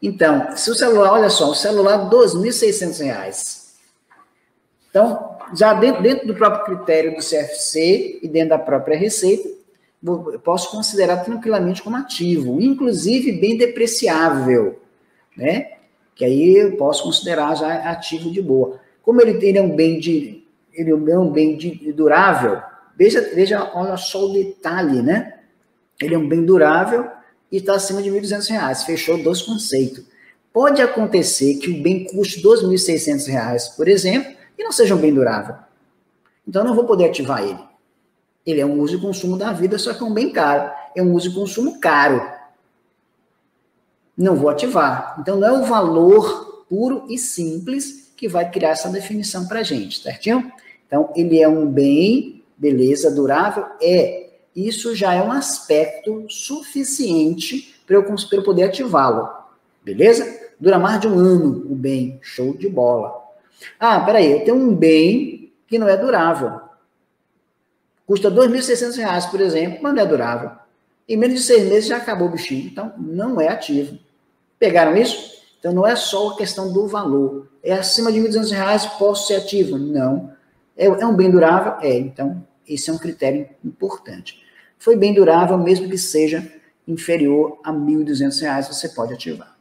Então, se o celular, olha só, o celular R$ 2.600. Então, já dentro do próprio critério do CFC e dentro da própria Receita, eu posso considerar tranquilamente como ativo, inclusive bem depreciável, né? Que aí eu posso considerar já ativo de boa. Como ele é um bem durável, veja, olha só o detalhe, né? Ele é um bem durável e está acima de R$ 1.200. Fechou dois conceitos. Pode acontecer que o bem custe R$ 2.600, por exemplo, e não seja um bem durável. Então, eu não vou poder ativar ele. Ele é um uso e consumo da vida, só que é um bem caro. É um uso e consumo caro. Não vou ativar. Então, não é o valor puro e simples que vai criar essa definição para a gente, certinho? Então, ele é um bem, beleza, durável? Isso já é um aspecto suficiente para eu poder ativá-lo, beleza? Dura mais de um ano o bem, show de bola. Ah, peraí, eu tenho um bem que não é durável. Custa R$ 2.600, por exemplo, mas não é durável. Em menos de 6 meses já acabou o bichinho, então não é ativo. Pegaram isso? Então não é só a questão do valor. É acima de R$ 1.200, posso ser ativo? Não. É um bem durável? Então esse é um critério importante. Foi bem durável, mesmo que seja inferior a R$ 1.200, você pode ativar.